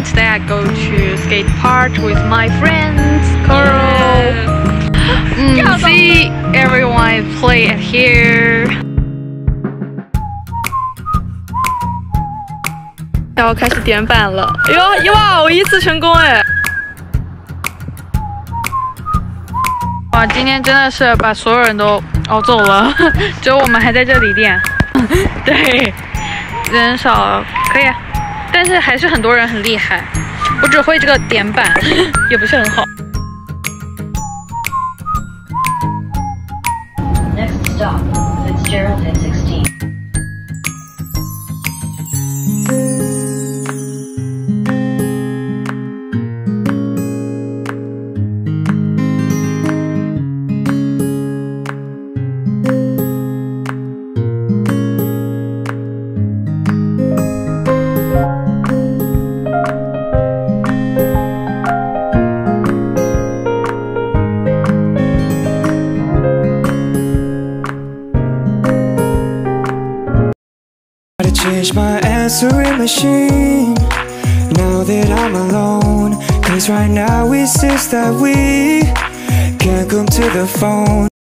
today I go to skate park with my friends, Coral. See everyone play at here. 然后开始点板了，哎呦哇！我1次成功哎！哇，今天真的是把所有人都熬走了，只有我们还在这里练。对，人少可以，但是还是很多人很厉害。我只会这个点板，也不是很好。 Next stop, Fitzgerald at 16. Change my answering machine now that I'm alone, 'cause right now it says that we can't come to the phone.